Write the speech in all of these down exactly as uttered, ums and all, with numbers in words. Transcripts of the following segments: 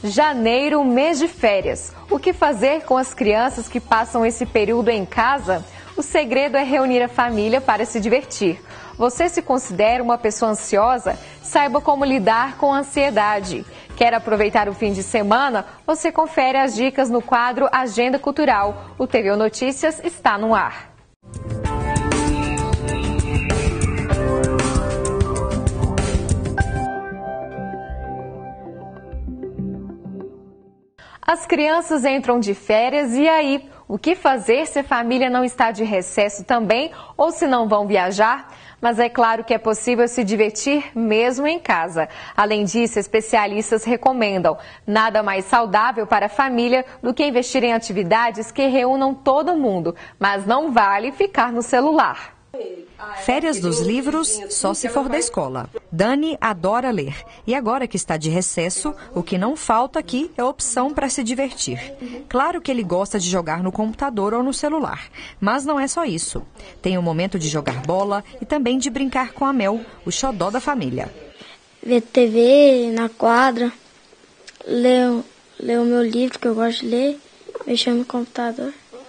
Janeiro, mês de férias. O que fazer com as crianças que passam esse período em casa? O segredo é reunir a família para se divertir. Você se considera uma pessoa ansiosa? Saiba como lidar com a ansiedade. Quer aproveitar o fim de semana? Você confere as dicas no quadro Agenda Cultural. O T V Notícias está no ar. As crianças entram de férias e aí? O que fazer se a família não está de recesso também ou se não vão viajar? Mas é claro que é possível se divertir mesmo em casa. Além disso, especialistas recomendam nada mais saudável para a família do que investir em atividades que reúnam todo mundo, mas não vale ficar no celular. Férias dos livros, só se for da escola. Dani adora ler. E agora que está de recesso, o que não falta aqui é opção para se divertir. Claro que ele gosta de jogar no computador ou no celular. Mas não é só isso. Tem o momento de jogar bola e também de brincar com a Mel, o xodó da família. Ver T V na quadra, ler, ler o meu livro que eu gosto de ler, mexer no computador.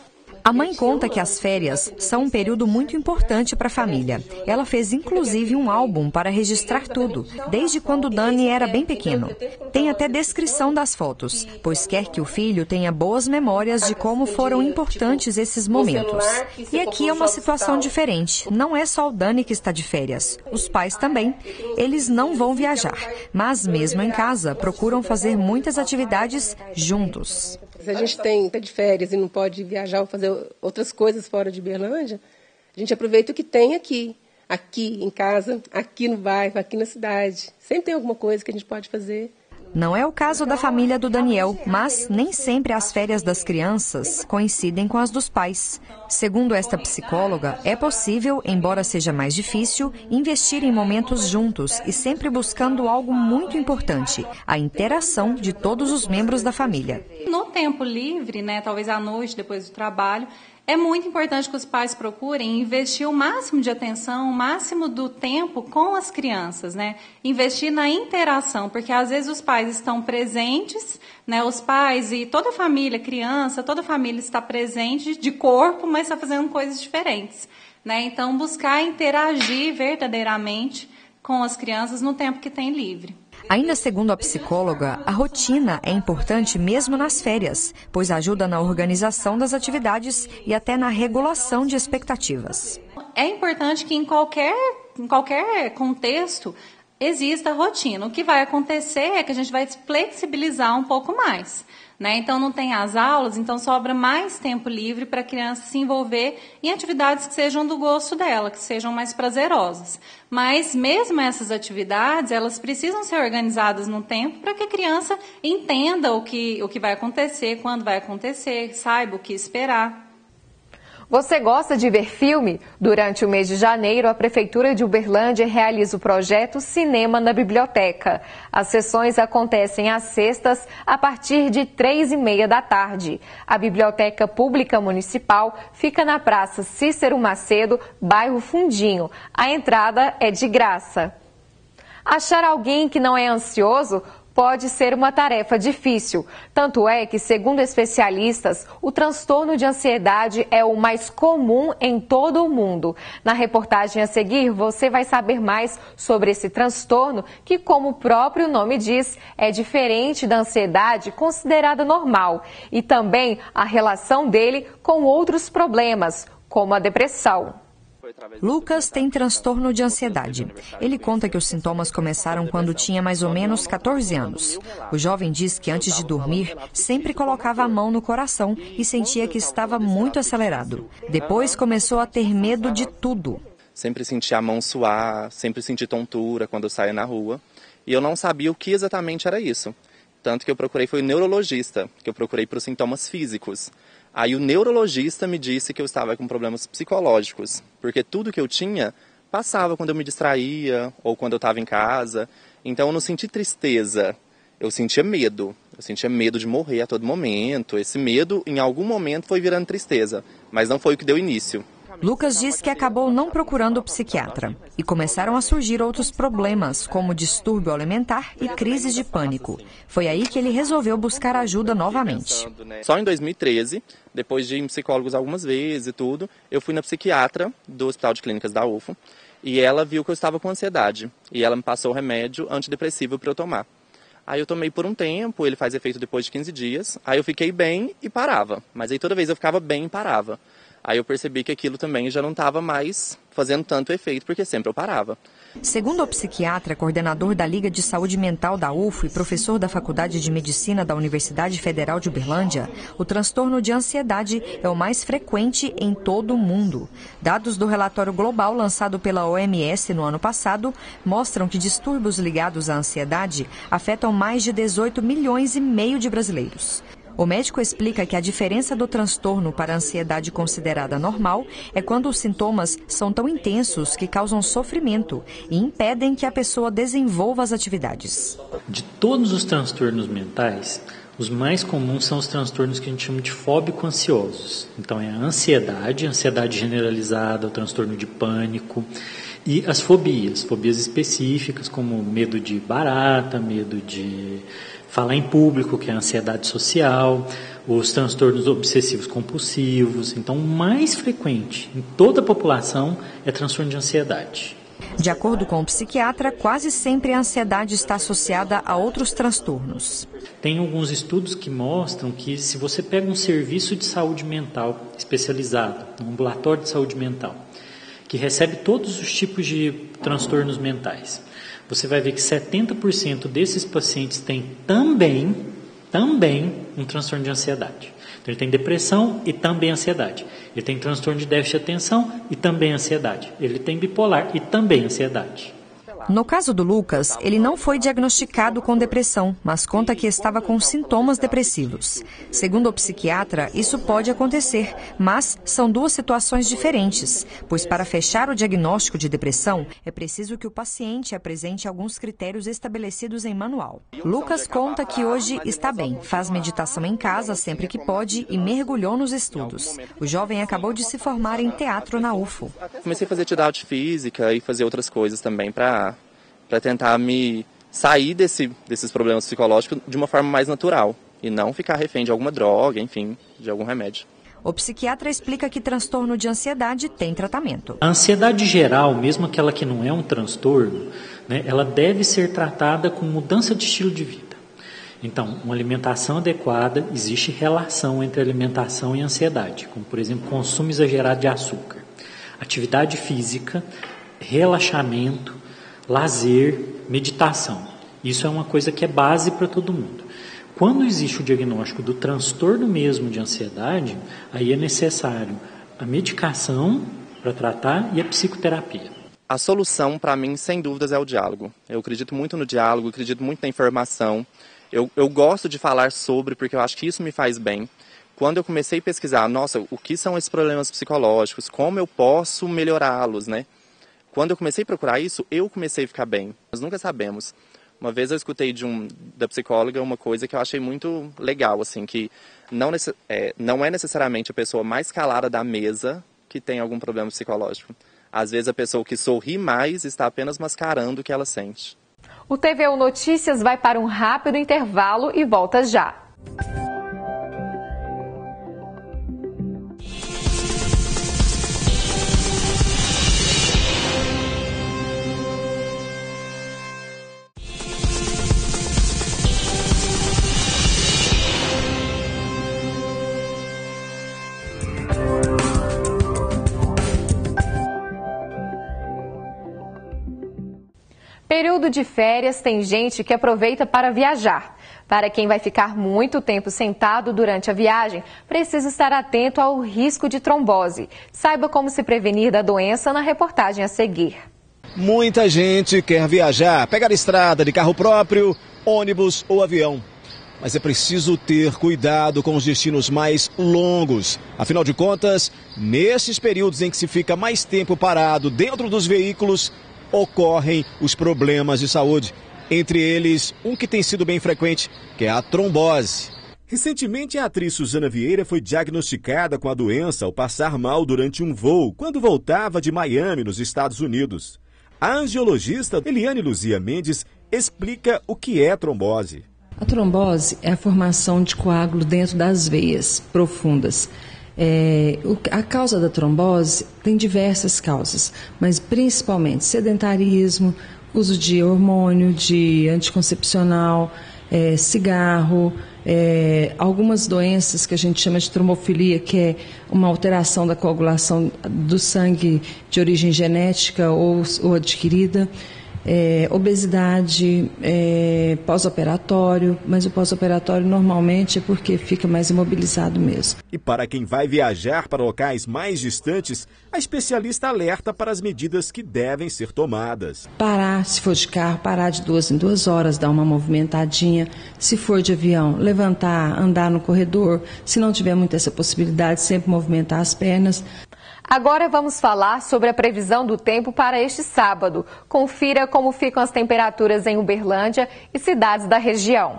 A mãe conta que as férias são um período muito importante para a família. Ela fez inclusive um álbum para registrar tudo, desde quando Dani era bem pequeno. Tem até descrição das fotos, pois quer que o filho tenha boas memórias de como foram importantes esses momentos. E aqui é uma situação diferente. Não é só o Dani que está de férias, os pais também. Eles não vão viajar, mas mesmo em casa procuram fazer muitas atividades juntos. Se a gente tem tá de férias e não pode viajar ou fazer outras coisas fora de Berlândia, a gente aproveita o que tem aqui, aqui em casa, aqui no bairro, aqui na cidade. Sempre tem alguma coisa que a gente pode fazer. Não é o caso da família do Daniel, mas nem sempre as férias das crianças coincidem com as dos pais. Segundo esta psicóloga, é possível, embora seja mais difícil, investir em momentos juntos e sempre buscando algo muito importante, a interação de todos os membros da família. No tempo livre, né, talvez à noite, depois do trabalho, é muito importante que os pais procurem investir o máximo de atenção, o máximo do tempo com as crianças, né? Investir na interação, porque às vezes os pais estão presentes, né? Os pais e toda a família, criança, toda a família está presente de corpo, mas está fazendo coisas diferentes, né? Então, buscar interagir verdadeiramente com as crianças no tempo que tem livre. Ainda segundo a psicóloga, a rotina é importante mesmo nas férias, pois ajuda na organização das atividades e até na regulação de expectativas. É importante que em qualquer, em qualquer contexto exista rotina. O que vai acontecer é que a gente vai flexibilizar um pouco mais, né? Então não tem as aulas, então sobra mais tempo livre para a criança se envolver em atividades que sejam do gosto dela, que sejam mais prazerosas. Mas mesmo essas atividades, elas precisam ser organizadas no tempo para que a criança entenda o que, o que vai acontecer, quando vai acontecer, saiba o que esperar. Você gosta de ver filme? Durante o mês de janeiro, a Prefeitura de Uberlândia realiza o projeto Cinema na Biblioteca. As sessões acontecem às sextas, a partir de três e meia da tarde. A Biblioteca Pública Municipal fica na Praça Cícero Macedo, bairro Fundinho. A entrada é de graça. Achar alguém que não é ansioso pode ser uma tarefa difícil. Tanto é que, segundo especialistas, o transtorno de ansiedade é o mais comum em todo o mundo. Na reportagem a seguir, você vai saber mais sobre esse transtorno que, como o próprio nome diz, é diferente da ansiedade considerada normal. E também a relação dele com outros problemas, como a depressão. Lucas tem transtorno de ansiedade. Ele conta que os sintomas começaram quando tinha mais ou menos quatorze anos. O jovem diz que antes de dormir, sempre colocava a mão no coração e sentia que estava muito acelerado. Depois começou a ter medo de tudo. Sempre senti a mão suar, sempre senti tontura quando eu saía na rua. E eu não sabia o que exatamente era isso. Tanto que eu procurei foi o neurologista, que eu procurei para os sintomas físicos. Aí o neurologista me disse que eu estava com problemas psicológicos, porque tudo que eu tinha passava quando eu me distraía ou quando eu estava em casa. Então eu não senti tristeza, eu sentia medo. Eu sentia medo de morrer a todo momento. Esse medo, em algum momento, foi virando tristeza, mas não foi o que deu início. Lucas diz que acabou não procurando o psiquiatra e começaram a surgir outros problemas, como distúrbio alimentar e crises de pânico. Foi aí que ele resolveu buscar ajuda novamente. Só em dois mil e treze, depois de ir em psicólogos algumas vezes e tudo, eu fui na psiquiatra do Hospital de Clínicas da U F O e ela viu que eu estava com ansiedade e ela me passou o remédio antidepressivo para eu tomar. Aí eu tomei por um tempo, ele faz efeito depois de quinze dias, aí eu fiquei bem e parava, mas aí toda vez eu ficava bem e parava. Aí eu percebi que aquilo também já não estava mais fazendo tanto efeito, porque sempre eu parava. Segundo o psiquiatra, coordenador da Liga de Saúde Mental da U F O e professor da Faculdade de Medicina da Universidade Federal de Uberlândia, o transtorno de ansiedade é o mais frequente em todo o mundo. Dados do relatório global lançado pela O M S no ano passado mostram que distúrbios ligados à ansiedade afetam mais de dezoito milhões e meio de brasileiros. O médico explica que a diferença do transtorno para a ansiedade considerada normal é quando os sintomas são tão intensos que causam sofrimento e impedem que a pessoa desenvolva as atividades. De todos os transtornos mentais, os mais comuns são os transtornos que a gente chama de fóbico-ansiosos. Então é a ansiedade, a ansiedade generalizada, o transtorno de pânico e as fobias, fobias específicas como medo de barata, medo de falar em público, que é a ansiedade social, os transtornos obsessivos compulsivos. Então, o mais frequente em toda a população é transtorno de ansiedade. De acordo com o psiquiatra, quase sempre a ansiedade está associada a outros transtornos. Tem alguns estudos que mostram que se você pega um serviço de saúde mental especializado, um ambulatório de saúde mental, que recebe todos os tipos de transtornos mentais, você vai ver que setenta por cento desses pacientes têm também, também um transtorno de ansiedade. Então, ele tem depressão e também ansiedade. Ele tem transtorno de déficit de atenção e também ansiedade. Ele tem bipolar e também ansiedade. No caso do Lucas, ele não foi diagnosticado com depressão, mas conta que estava com sintomas depressivos. Segundo o psiquiatra, isso pode acontecer, mas são duas situações diferentes, pois para fechar o diagnóstico de depressão, é preciso que o paciente apresente alguns critérios estabelecidos em manual. Lucas conta que hoje está bem, faz meditação em casa sempre que pode e mergulhou nos estudos. O jovem acabou de se formar em teatro na U F O. Comecei a fazer atividade física e fazer outras coisas também para para tentar me sair desse, desses problemas psicológicos de uma forma mais natural e não ficar refém de alguma droga, enfim, de algum remédio. O psiquiatra explica que transtorno de ansiedade tem tratamento. A ansiedade geral, mesmo aquela que não é um transtorno, né, ela deve ser tratada com mudança de estilo de vida. Então, uma alimentação adequada, existe relação entre alimentação e ansiedade, como por exemplo, consumo exagerado de açúcar, atividade física, relaxamento, lazer, meditação. Isso é uma coisa que é base para todo mundo. Quando existe o diagnóstico do transtorno mesmo de ansiedade, aí é necessário a medicação para tratar e a psicoterapia. A solução, para mim, sem dúvidas, é o diálogo. Eu acredito muito no diálogo, acredito muito na informação. Eu, eu gosto de falar sobre, porque eu acho que isso me faz bem. Quando eu comecei a pesquisar, nossa, o que são esses problemas psicológicos, como eu posso melhorá-los, né? Quando eu comecei a procurar isso, eu comecei a ficar bem. Nós nunca sabemos. Uma vez eu escutei de um, da psicóloga uma coisa que eu achei muito legal, assim, que não, é, não é necessariamente a pessoa mais calada da mesa que tem algum problema psicológico. Às vezes a pessoa que sorri mais está apenas mascarando o que ela sente. O T V U Notícias vai para um rápido intervalo e volta já. Período de férias, tem gente que aproveita para viajar. Para quem vai ficar muito tempo sentado durante a viagem, precisa estar atento ao risco de trombose. Saiba como se prevenir da doença na reportagem a seguir. Muita gente quer viajar, pegar estrada de carro próprio, ônibus ou avião. Mas é preciso ter cuidado com os destinos mais longos. Afinal de contas, nesses períodos em que se fica mais tempo parado dentro dos veículos, ocorrem os problemas de saúde. Entre eles, um que tem sido bem frequente, que é a trombose. Recentemente, a atriz Suzana Vieira foi diagnosticada com a doença ao passar mal durante um voo, quando voltava de Miami, nos Estados Unidos. A angiologista Eliane Luzia Mendes explica o que é trombose. A trombose é a formação de coágulo dentro das veias profundas. É, a causa da trombose tem diversas causas, mas principalmente sedentarismo, uso de hormônio, de anticoncepcional, é, cigarro, é, algumas doenças que a gente chama de trombofilia, que é uma alteração da coagulação do sangue de origem genética ou, ou adquirida. É, obesidade, é, pós-operatório, mas o pós-operatório normalmente é porque fica mais imobilizado mesmo. E para quem vai viajar para locais mais distantes, a especialista alerta para as medidas que devem ser tomadas. Parar, se for de carro, parar de duas em duas horas, dar uma movimentadinha. Se for de avião, levantar, andar no corredor. Se não tiver muito essa possibilidade, sempre movimentar as pernas. Agora vamos falar sobre a previsão do tempo para este sábado. Confira como ficam as temperaturas em Uberlândia e cidades da região.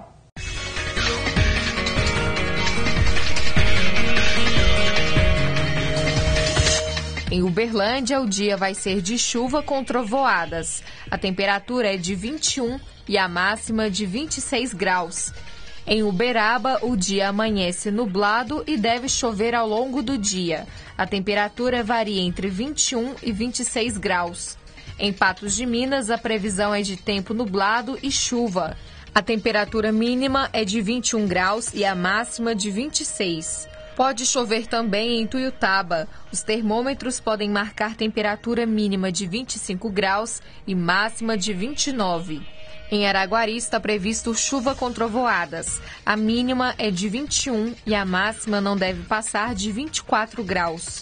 Em Uberlândia, o dia vai ser de chuva com trovoadas. A temperatura é de vinte e um e a máxima de vinte e seis graus. Em Uberaba, o dia amanhece nublado e deve chover ao longo do dia. A temperatura varia entre vinte e um e vinte e seis graus. Em Patos de Minas, a previsão é de tempo nublado e chuva. A temperatura mínima é de vinte e um graus e a máxima de vinte e seis. Pode chover também em Tuiutaba. Os termômetros podem marcar temperatura mínima de vinte e cinco graus e máxima de vinte e nove. Em Araguari está previsto chuva com trovoadas. A mínima é de vinte e um e a máxima não deve passar de vinte e quatro graus.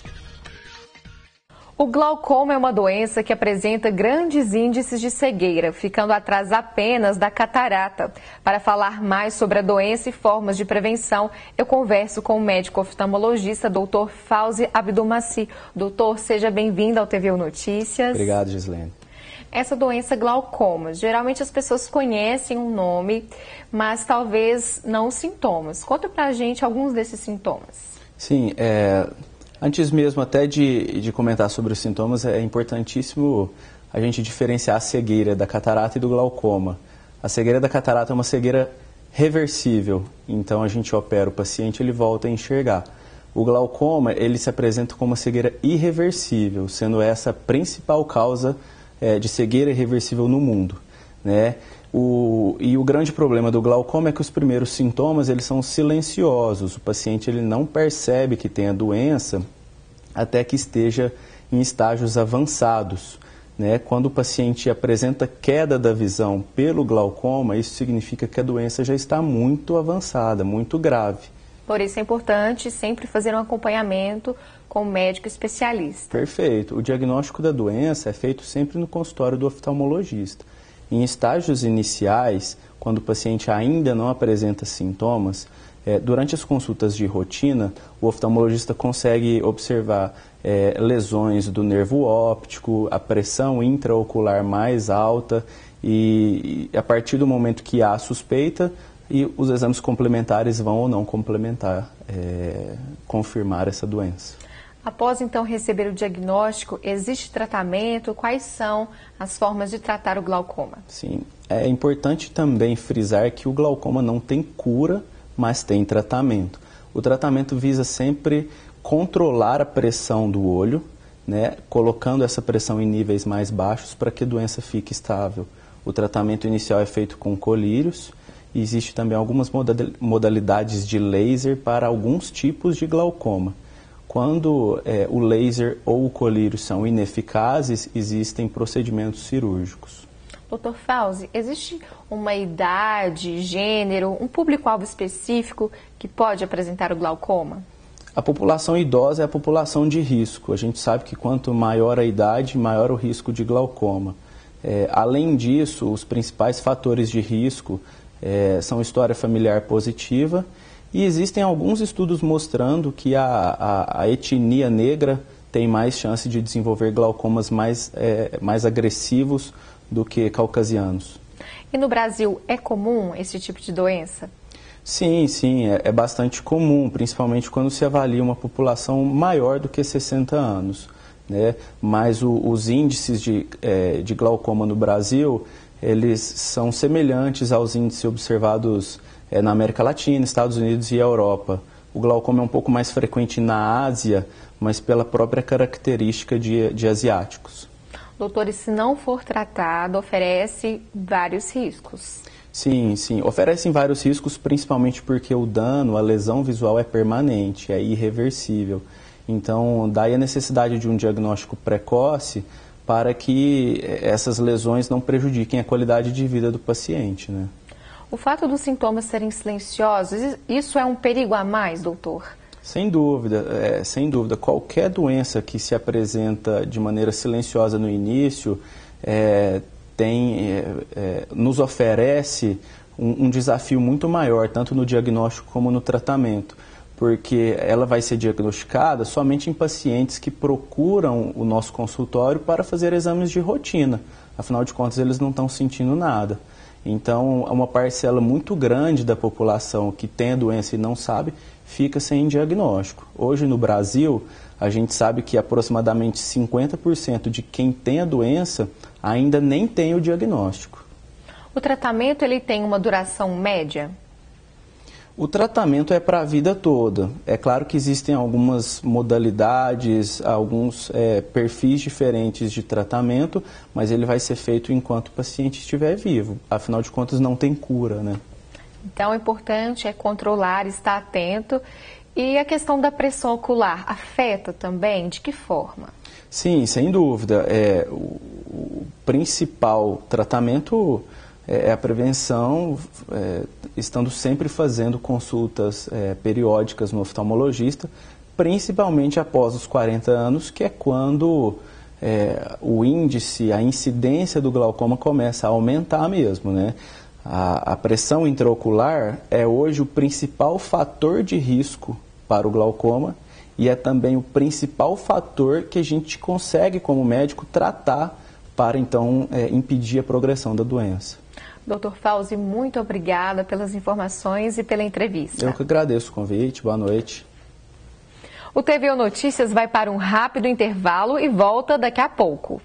O glaucoma é uma doença que apresenta grandes índices de cegueira, ficando atrás apenas da catarata. Para falar mais sobre a doença e formas de prevenção, eu converso com o médico oftalmologista doutor Fauzi Abdulmaci. Doutor, seja bem-vindo ao T V U Notícias. Obrigado, Gislene. Essa doença glaucoma, geralmente as pessoas conhecem o nome, mas talvez não os sintomas. Conta pra gente alguns desses sintomas. Sim, é, antes mesmo até de, de comentar sobre os sintomas, é importantíssimo a gente diferenciar a cegueira da catarata e do glaucoma. A cegueira da catarata é uma cegueira reversível, então a gente opera o paciente e ele volta a enxergar. O glaucoma, ele se apresenta como uma cegueira irreversível, sendo essa a principal causa É, de cegueira irreversível no mundo, né? O, e o grande problema do glaucoma é que os primeiros sintomas eles são silenciosos. O paciente ele não percebe que tem a doença até que esteja em estágios avançados, né? Quando o paciente apresenta queda da visão pelo glaucoma, isso significa que a doença já está muito avançada, muito grave. Por isso é importante sempre fazer um acompanhamento com o médico especialista. Perfeito. O diagnóstico da doença é feito sempre no consultório do oftalmologista. Em estágios iniciais, quando o paciente ainda não apresenta sintomas, é, durante as consultas de rotina, o oftalmologista consegue observar é, lesões do nervo óptico, a pressão intraocular mais alta e, e a partir do momento que há suspeita, e os exames complementares vão ou não complementar, é, confirmar essa doença. Após, então, receber o diagnóstico, existe tratamento? Quais são as formas de tratar o glaucoma? Sim, é importante também frisar que o glaucoma não tem cura, mas tem tratamento. O tratamento visa sempre controlar a pressão do olho, né, colocando essa pressão em níveis mais baixos para que a doença fique estável. O tratamento inicial é feito com colírios. E existe também algumas modalidades de laser para alguns tipos de glaucoma. Quando é, o laser ou o colírio são ineficazes, existem procedimentos cirúrgicos. doutor Fauzi, existe uma idade, gênero, um público-alvo específico que pode apresentar o glaucoma? A população idosa é a população de risco. A gente sabe que quanto maior a idade, maior o risco de glaucoma. É, além disso, os principais fatores de risco É, são história familiar positiva e existem alguns estudos mostrando que a, a, a etnia negra tem mais chance de desenvolver glaucomas mais, é, mais agressivos do que caucasianos. E no Brasil é comum esse tipo de doença? Sim, sim, é, é bastante comum, principalmente quando se avalia uma população maior do que sessenta anos. Né? Mas o, os índices de, é, de glaucoma no Brasil, eles são semelhantes aos índices observados é, na América Latina, Estados Unidos e Europa. O glaucoma é um pouco mais frequente na Ásia, mas pela própria característica de, de asiáticos. Doutor, e se não for tratado, oferece vários riscos? Sim, sim. Oferecem vários riscos, principalmente porque o dano, a lesão visual é permanente, é irreversível. Então, daí a necessidade de um diagnóstico precoce para que essas lesões não prejudiquem a qualidade de vida do paciente, né? O fato dos sintomas serem silenciosos, isso é um perigo a mais, doutor? Sem dúvida, é, sem dúvida. Qualquer doença que se apresenta de maneira silenciosa no início é, tem, é, é, nos oferece um, um desafio muito maior, tanto no diagnóstico como no tratamento, porque ela vai ser diagnosticada somente em pacientes que procuram o nosso consultório para fazer exames de rotina. Afinal de contas, eles não estão sentindo nada. Então, uma parcela muito grande da população que tem a doença e não sabe, fica sem diagnóstico. Hoje, no Brasil, a gente sabe que aproximadamente cinquenta por cento de quem tem a doença ainda nem tem o diagnóstico. O tratamento ele tem uma duração média? O tratamento é para a vida toda. É claro que existem algumas modalidades, alguns é, perfis diferentes de tratamento, mas ele vai ser feito enquanto o paciente estiver vivo. Afinal de contas, não tem cura, né? Então, o importante é controlar, estar atento. E a questão da pressão ocular afeta também? De que forma? Sim, sem dúvida. É, o, o principal tratamento é a prevenção, é, estando sempre fazendo consultas é, periódicas no oftalmologista, principalmente após os quarenta anos, que é quando é, o índice, a incidência do glaucoma começa a aumentar mesmo, né? A, a pressão intraocular é hoje o principal fator de risco para o glaucoma e é também o principal fator que a gente consegue, como médico, tratar para, então, é, impedir a progressão da doença. doutor Fauzi, muito obrigada pelas informações e pela entrevista. Eu que agradeço o convite. Boa noite. O T V O Notícias vai para um rápido intervalo e volta daqui a pouco.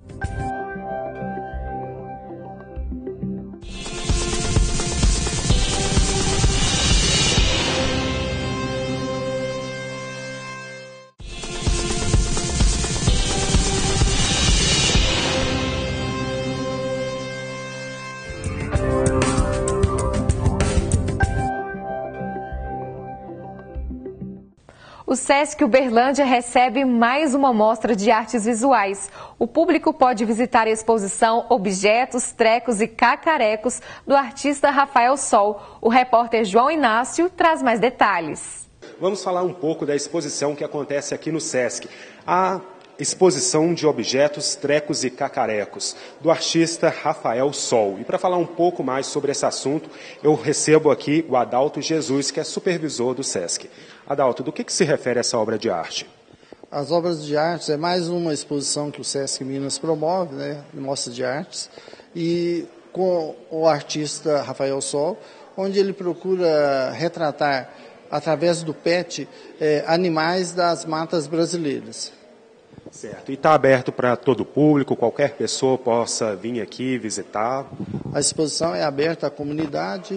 O Sesc Uberlândia recebe mais uma mostra de artes visuais. O público pode visitar a exposição Objetos, Trecos e Cacarecos do artista Rafael Sol. O repórter João Inácio traz mais detalhes. Vamos falar um pouco da exposição que acontece aqui no Sesc. A exposição de objetos, trecos e cacarecos, do artista Rafael Sol. E para falar um pouco mais sobre esse assunto, eu recebo aqui o Adalto Jesus, que é supervisor do Sesc. Adalto, do que, que se refere essa obra de arte? As obras de artes é mais uma exposição que o Sesc Minas promove, né, mostra de artes, e com o artista Rafael Sol, onde ele procura retratar, através do P E T, eh, animais das matas brasileiras. Certo. E está aberto para todo o público, qualquer pessoa possa vir aqui visitar? A exposição é aberta à comunidade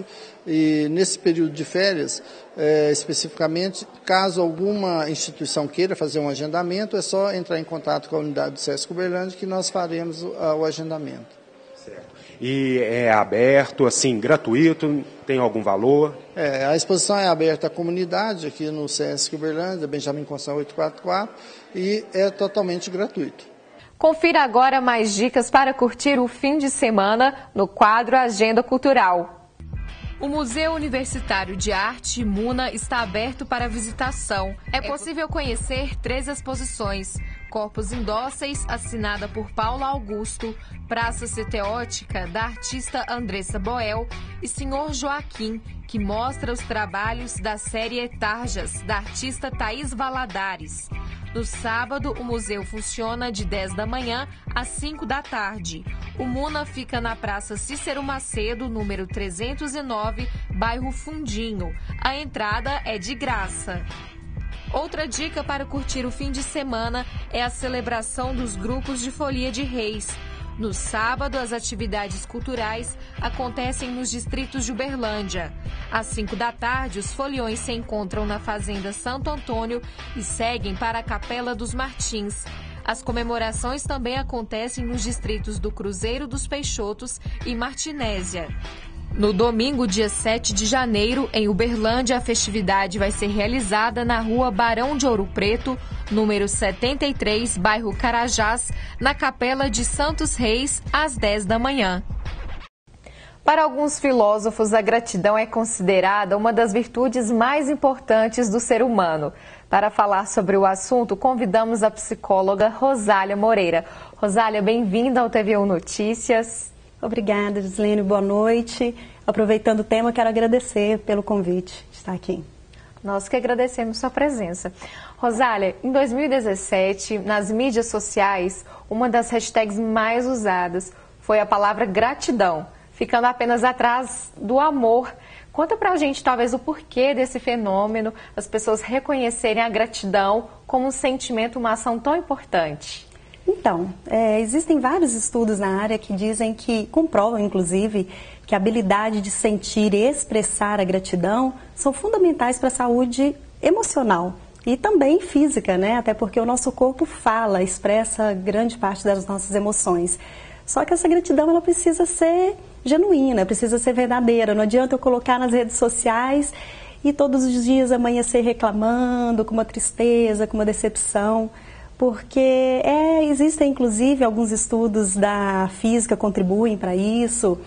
e nesse período de férias, é, especificamente, caso alguma instituição queira fazer um agendamento, é só entrar em contato com a unidade do Sesc Uberlândia que nós faremos o, o agendamento. Certo. E é aberto, assim, gratuito, tem algum valor? É, a exposição é aberta à comunidade aqui no Sesc Uberlândia, Benjamin Constant oitocentos e quarenta e quatro, e é totalmente gratuito. Confira agora mais dicas para curtir o fim de semana no quadro Agenda Cultural. O Museu Universitário de Arte, MUNA, está aberto para visitação. É possível conhecer três exposições: Corpos Indóceis, assinada por Paulo Augusto, Praça Ceteótica, da artista Andressa Boel, e Senhor Joaquim, que mostra os trabalhos da série Etarjas, da artista Thaís Valadares. No sábado, o museu funciona de dez da manhã às cinco da tarde. O Muna fica na Praça Cícero Macedo, número trezentos e nove, bairro Fundinho. A entrada é de graça. Outra dica para curtir o fim de semana é a celebração dos grupos de Folia de Reis. No sábado, as atividades culturais acontecem nos distritos de Uberlândia. Às cinco da tarde, os foliões se encontram na Fazenda Santo Antônio e seguem para a Capela dos Martins. As comemorações também acontecem nos distritos do Cruzeiro dos Peixotos e Martinésia. No domingo, dia sete de janeiro, em Uberlândia, a festividade vai ser realizada na rua Barão de Ouro Preto, número setenta e três, bairro Carajás, na Capela de Santos Reis, às dez da manhã. Para alguns filósofos, a gratidão é considerada uma das virtudes mais importantes do ser humano. Para falar sobre o assunto, convidamos a psicóloga Rosália Moreira. Rosália, bem-vinda ao T V um Notícias. Obrigada, Gislene. Boa noite. Aproveitando o tema, quero agradecer pelo convite de estar aqui. Nós que agradecemos sua presença. Rosália, em dois mil e dezessete, nas mídias sociais, uma das hashtags mais usadas foi a palavra gratidão, ficando apenas atrás do amor. Conta pra gente, talvez, o porquê desse fenômeno, as pessoas reconhecerem a gratidão como um sentimento, uma ação tão importante. Então, é, existem vários estudos na área que dizem que, comprovam inclusive, que a habilidade de sentir e expressar a gratidão são fundamentais para a saúde emocional e também física, né? Até porque o nosso corpo fala, expressa grande parte das nossas emoções. Só que essa gratidão ela precisa ser genuína, precisa ser verdadeira. Não adianta eu colocar nas redes sociais e todos os dias amanhecer reclamando, com uma tristeza, com uma decepção. Porque é, existem, inclusive, alguns estudos da física que contribuem para isso,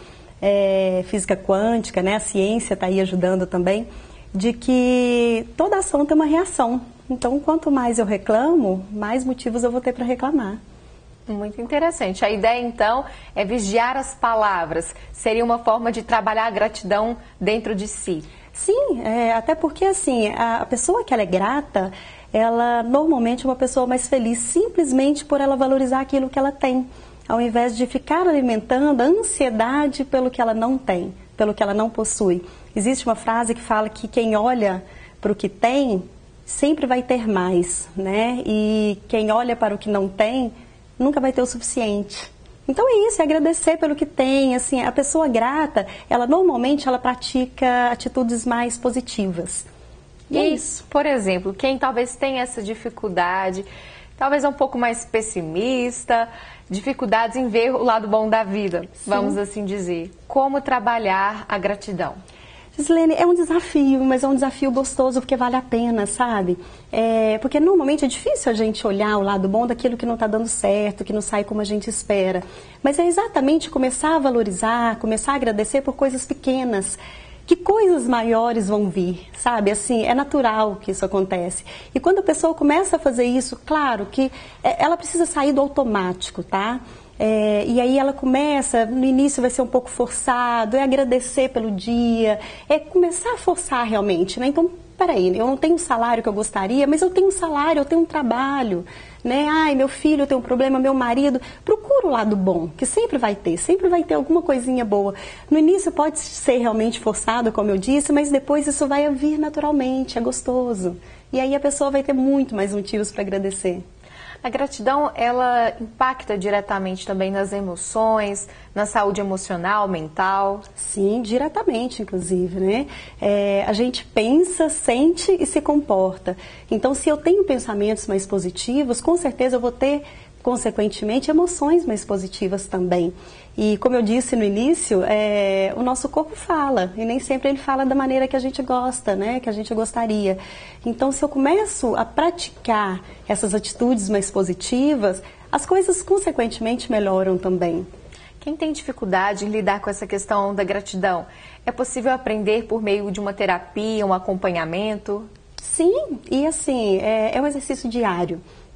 é, física quântica, né? A ciência está aí ajudando também, de que toda ação tem uma reação. Então, quanto mais eu reclamo, mais motivos eu vou ter para reclamar. Muito interessante. A ideia, então, é vigiar as palavras. Seria uma forma de trabalhar a gratidão dentro de si. Sim, é, até porque, assim, a, a pessoa que ela é grata, ela normalmente é uma pessoa mais feliz simplesmente por ela valorizar aquilo que ela tem, ao invés de ficar alimentando a ansiedade pelo que ela não tem, pelo que ela não possui. Existe uma frase que fala que quem olha para o que tem sempre vai ter mais, né? E quem olha para o que não tem nunca vai ter o suficiente. Então é isso, é agradecer pelo que tem. Assim, a pessoa grata, ela normalmente ela pratica atitudes mais positivas. E é isso. Por exemplo, quem talvez tenha essa dificuldade, talvez é um pouco mais pessimista, dificuldades em ver o lado bom da vida, Sim. vamos assim dizer. Como trabalhar a gratidão? Gislene, é um desafio, mas é um desafio gostoso porque vale a pena, sabe? É, porque normalmente é difícil a gente olhar o lado bom daquilo que não está dando certo, que não sai como a gente espera. Mas é exatamente começar a valorizar, começar a agradecer por coisas pequenas. Que coisas maiores vão vir, sabe? Assim, é natural que isso acontece. E quando a pessoa começa a fazer isso, claro que ela precisa sair do automático, tá? É, e aí ela começa, no início vai ser um pouco forçado, é agradecer pelo dia, é começar a forçar realmente, né? Então, peraí, eu não tenho o salário que eu gostaria, mas eu tenho um salário, eu tenho um trabalho, né? Ai, meu filho tem um problema, meu marido. Procura o lado bom, que sempre vai ter, sempre vai ter alguma coisinha boa. No início pode ser realmente forçado, como eu disse, mas depois isso vai vir naturalmente, é gostoso. E aí a pessoa vai ter muito mais motivos para agradecer. A gratidão, ela impacta diretamente também nas emoções, na saúde emocional, mental? Sim, diretamente, inclusive, né? É, a gente pensa, sente e se comporta. Então, se eu tenho pensamentos mais positivos, com certeza eu vou ter, consequentemente, emoções mais positivas também. E, como eu disse no início, é, o nosso corpo fala, e nem sempre ele fala da maneira que a gente gosta, né? Que a gente gostaria. Então, se eu começo a praticar essas atitudes mais positivas, as coisas, consequentemente, melhoram também. Quem tem dificuldade em lidar com essa questão da gratidão, é possível aprender por meio de uma terapia, um acompanhamento? Sim, e assim, é, é um exercício diário.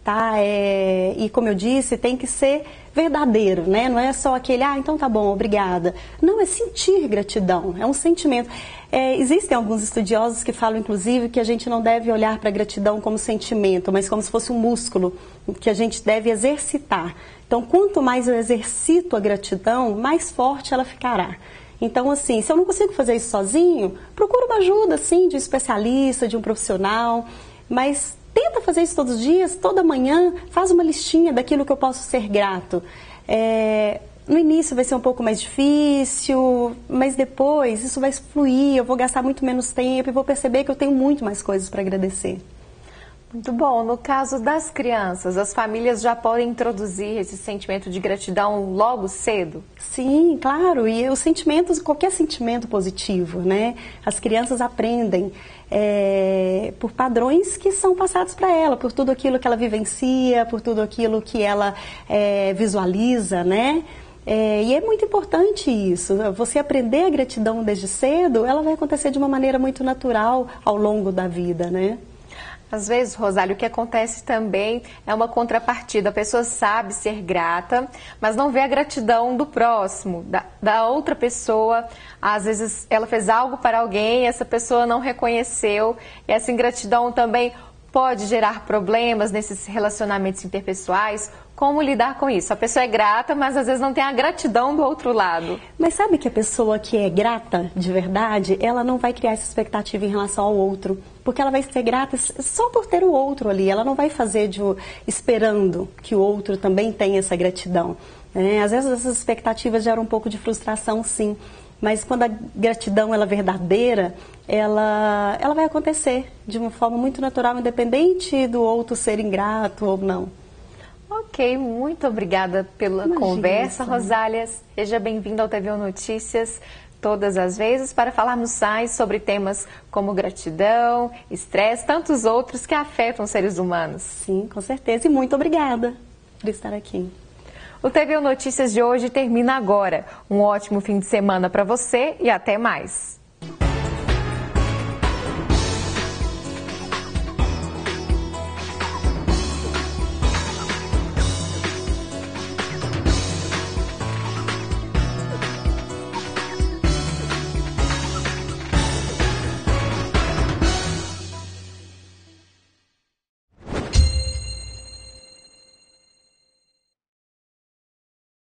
tá? É, e como eu disse, tem que ser verdadeiro, né? Não é só aquele, ah, então tá bom, obrigada. Não, é sentir gratidão, é um sentimento. É, existem alguns estudiosos que falam, inclusive, que a gente não deve olhar para a gratidão como sentimento, mas como se fosse um músculo que a gente deve exercitar. Então, quanto mais eu exercito a gratidão, mais forte ela ficará. Então, assim, se eu não consigo fazer isso sozinho, procuro uma ajuda, sim, de um especialista, de um profissional, mas tenta fazer isso todos os dias, toda manhã, faz uma listinha daquilo que eu posso ser grato. É, no início vai ser um pouco mais difícil, mas depois isso vai fluir, eu vou gastar muito menos tempo e vou perceber que eu tenho muito mais coisas para agradecer. Muito bom. No caso das crianças, as famílias já podem introduzir esse sentimento de gratidão logo cedo? Sim, claro. E os sentimentos, qualquer sentimento positivo, né? As crianças aprendem é, por padrões que são passados para ela, por tudo aquilo que ela vivencia, por tudo aquilo que ela é, visualiza, né? É, e é muito importante isso. Você aprender a gratidão desde cedo, ela vai acontecer de uma maneira muito natural ao longo da vida, né? Às vezes, Rosália, o que acontece também é uma contrapartida. A pessoa sabe ser grata, mas não vê a gratidão do próximo, da, da outra pessoa. Às vezes, ela fez algo para alguém e essa pessoa não reconheceu. E essa ingratidão também pode gerar problemas nesses relacionamentos interpessoais. Como lidar com isso? A pessoa é grata, mas às vezes não tem a gratidão do outro lado. Mas sabe que a pessoa que é grata de verdade, ela não vai criar essa expectativa em relação ao outro. Porque ela vai ser grata só por ter o outro ali. Ela não vai fazer de, esperando que o outro também tenha essa gratidão. Né? Às vezes essas expectativas geram um pouco de frustração, sim. Mas quando a gratidão ela é verdadeira, ela, ela vai acontecer de uma forma muito natural, independente do outro ser ingrato ou não. Ok, muito obrigada pela Imagina, conversa, sim. Rosália. Seja bem-vinda ao T V U Notícias todas as vezes para falarmos mais sobre temas como gratidão, estresse, tantos outros que afetam os seres humanos. Sim, com certeza. E muito obrigada por estar aqui. O T V U Notícias de hoje termina agora. Um ótimo fim de semana para você e até mais.